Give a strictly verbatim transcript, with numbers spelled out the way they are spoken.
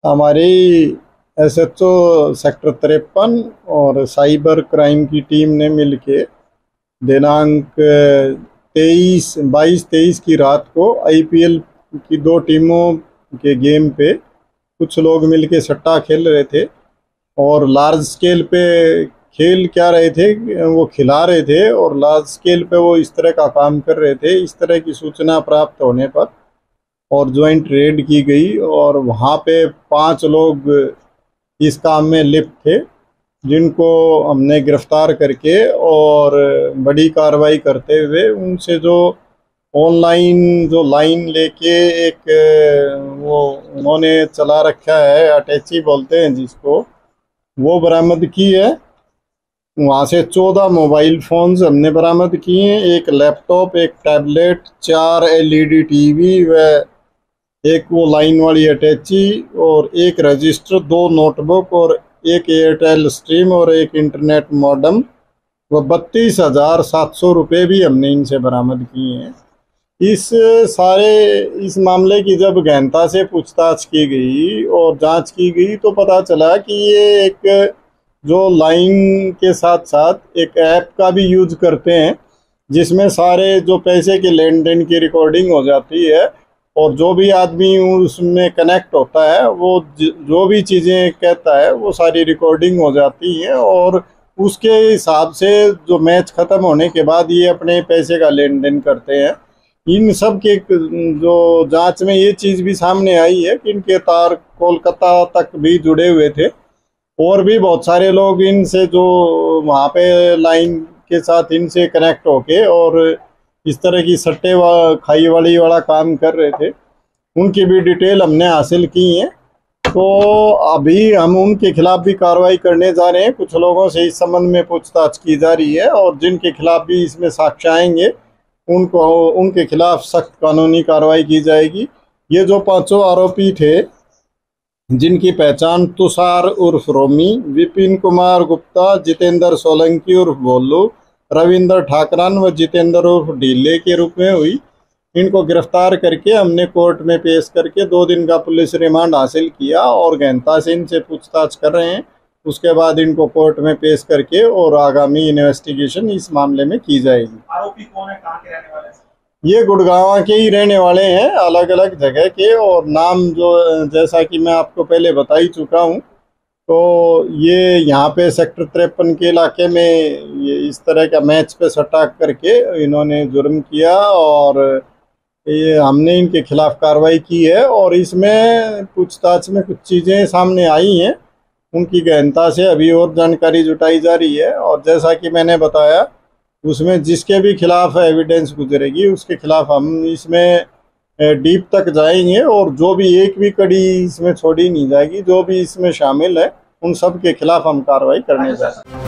हमारी S H O sector तिरपन और साइबर क्राइम की टीम ने मिलके दिनांक तेईस बाईस तेईस की रात को आई पी एल की दो टीमों के गेम पे कुछ लोग मिलके सट्टा खेल रहे थे और लार्ज स्केल पे खेल क्या रहे थे, वो खिला रहे थे और लार्ज स्केल पे वो इस तरह का काम कर रहे थे। इस तरह की सूचना प्राप्त होने पर और ज्वाइंट रेड की गई और वहाँ पे पांच लोग इस काम में लिप्त थे, जिनको हमने गिरफ्तार करके और बड़ी कार्रवाई करते हुए उनसे जो ऑनलाइन जो लाइन लेके एक वो उन्होंने चला रखा है, अटैची बोलते हैं जिसको, वो बरामद की है। वहाँ से चौदह मोबाइल फोन्स हमने बरामद किए हैं, एक लैपटॉप, एक टैबलेट, चार L E D T V व एक वो लाइन वाली अटैची और एक रजिस्टर, दो नोटबुक और एक एयरटेल स्ट्रीम और एक इंटरनेट मॉडेम व बत्तीस हजार सात सौ रुपये भी हमने इनसे बरामद किए हैं। इस सारे इस मामले की जब गहनता से पूछताछ की गई और जांच की गई तो पता चला कि ये एक जो लाइन के साथ साथ एक ऐप का भी यूज करते हैं, जिसमें सारे जो पैसे के लेन देन की रिकॉर्डिंग हो जाती है और जो भी आदमी उसमें कनेक्ट होता है वो जो भी चीज़ें कहता है वो सारी रिकॉर्डिंग हो जाती है और उसके हिसाब से जो मैच ख़त्म होने के बाद ये अपने पैसे का लेन देन करते हैं। इन सब के जो जांच में ये चीज़ भी सामने आई है कि इनके तार कोलकाता तक भी जुड़े हुए थे और भी बहुत सारे लोग इनसे जो वहाँ पे लाइन के साथ इनसे कनेक्ट होके और इस तरह की सट्टे व खाई वाली वाला काम कर रहे थे, उनकी भी डिटेल हमने हासिल की है। तो अभी हम उनके खिलाफ भी कार्रवाई करने जा रहे हैं। कुछ लोगों से इस संबंध में पूछताछ की जा रही है और जिनके खिलाफ भी इसमें साक्ष्य आएंगे उनको उनके खिलाफ सख्त कानूनी कार्रवाई की जाएगी। ये जो पांचों आरोपी थे, जिनकी पहचान तुषार उर्फ रोमी, विपिन कुमार गुप्ता, जितेंद्र सोलंकी उर्फ भोलू, रविंद्र ठाकरान व जितेंद्र उर्फ ढीले के रूप में हुई, इनको गिरफ्तार करके हमने कोर्ट में पेश करके दो दिन का पुलिस रिमांड हासिल किया और गहनता से इनसे पूछताछ कर रहे हैं। उसके बाद इनको कोर्ट में पेश करके और आगामी इन्वेस्टिगेशन इस मामले में की जाएगी। आरोपी कौन है, कहाँ के रहने वाले हैं? ये गुड़गांव के ही रहने वाले हैं, अलग अलग जगह के, और नाम जो जैसा कि मैं आपको पहले बता ही चुका हूँ। तो ये यहाँ पे सेक्टर तिरपन के इलाके में ये इस तरह का मैच पे सट्टा करके इन्होंने जुर्म किया और ये हमने इनके खिलाफ कार्रवाई की है और इसमें पूछताछ में कुछ चीज़ें सामने आई हैं, उनकी गहनता से अभी और जानकारी जुटाई जा रही है और जैसा कि मैंने बताया उसमें जिसके भी खिलाफ एविडेंस गुजरेगी उसके खिलाफ हम इसमें डीप तक जाएंगे और जो भी एक भी कड़ी इसमें छोड़ी नहीं जाएगी। जो भी इसमें शामिल है उन सब के खिलाफ हम कार्रवाई करने जा रहे हैं।